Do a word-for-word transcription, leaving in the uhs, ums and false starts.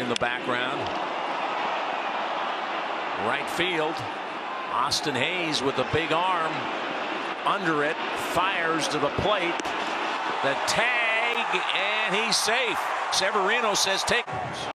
in the background. Right field. Austin Hayes with a big arm under it, fires to the plate. The tag, and he's safe. Severino says take.